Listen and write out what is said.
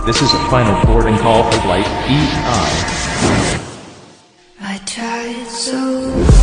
This is a final boarding call for Flight EI. I tried so